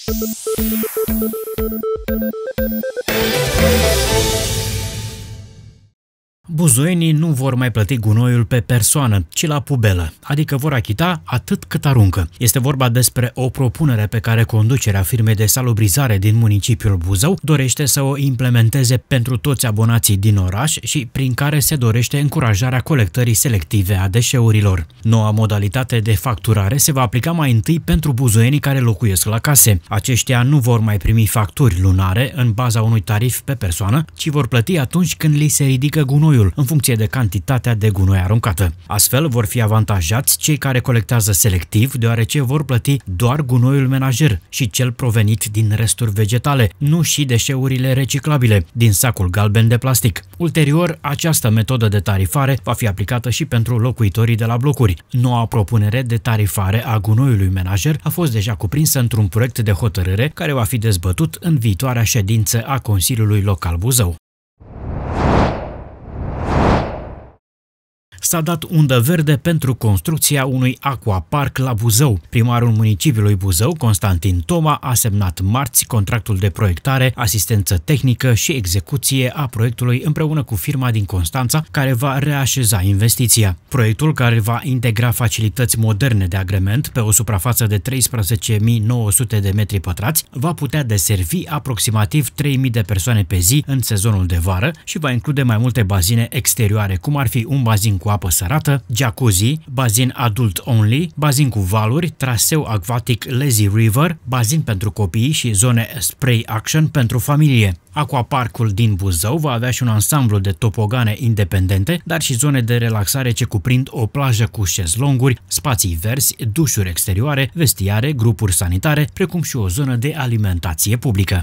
Buzoienii nu vor mai plăti gunoiul pe persoană, ci la pubelă, adică vor achita atât cât aruncă. Este vorba despre o propunere pe care conducerea firmei de salubrizare din municipiul Buzău dorește să o implementeze pentru toți abonații din oraș și prin care se dorește încurajarea colectării selective a deșeurilor. Noua modalitate de facturare se va aplica mai întâi pentru buzoienii care locuiesc la case. Aceștia nu vor mai primi facturi lunare în baza unui tarif pe persoană, ci vor plăti atunci când li se ridică gunoiul, în funcție de cantitatea de gunoi aruncată. Astfel vor fi avantajați cei care colectează selectiv, deoarece vor plăti doar gunoiul menajer și cel provenit din resturi vegetale, nu și deșeurile reciclabile din sacul galben de plastic. Ulterior, această metodă de tarifare va fi aplicată și pentru locuitorii de la blocuri. Noua propunere de tarifare a gunoiului menajer a fost deja cuprinsă într-un proiect de hotărâre care va fi dezbătut în viitoarea ședință a Consiliului Local Buzău. S-a dat undă verde pentru construcția unui aquapark la Buzău. Primarul municipiului Buzău, Constantin Toma, a semnat marți contractul de proiectare, asistență tehnică și execuție a proiectului împreună cu firma din Constanța, care va reașeza investiția. Proiectul, care va integra facilități moderne de agrement pe o suprafață de 13.900 de metri pătrați, va putea deservi aproximativ 3.000 de persoane pe zi în sezonul de vară și va include mai multe bazine exterioare, cum ar fi un bazin cu apă sărată, jacuzzi, bazin adult only, bazin cu valuri, traseu acvatic Lazy River, bazin pentru copii și zone spray action pentru familie. Aquaparkul din Buzău va avea și un ansamblu de topogane independente, dar și zone de relaxare ce cuprind o plajă cu șezlonguri, spații verzi, dușuri exterioare, vestiare, grupuri sanitare, precum și o zonă de alimentație publică.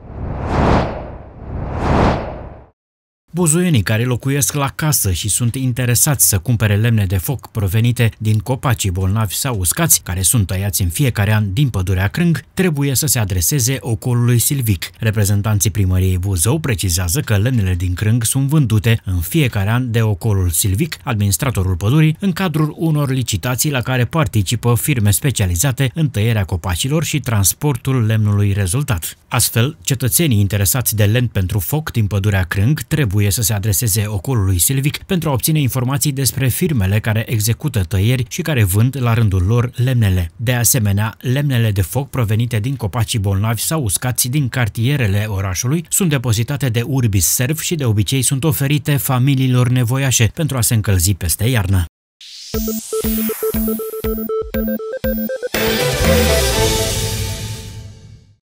Buzoienii care locuiesc la casă și sunt interesați să cumpere lemne de foc provenite din copacii bolnavi sau uscați, care sunt tăiați în fiecare an din pădurea Crâng, trebuie să se adreseze ocolului silvic. Reprezentanții primăriei Buzău precizează că lemnele din Crâng sunt vândute în fiecare an de ocolul silvic, administratorul pădurii, în cadrul unor licitații la care participă firme specializate în tăierea copacilor și transportul lemnului rezultat. Astfel, cetățenii interesați de lemn pentru foc din pădurea Crâng trebuie să se adreseze ocolului silvic pentru a obține informații despre firmele care execută tăieri și care vând la rândul lor lemnele. De asemenea, lemnele de foc provenite din copacii bolnavi sau uscați din cartierele orașului sunt depozitate de Urbis Serv și de obicei sunt oferite familiilor nevoiașe pentru a se încălzi peste iarnă.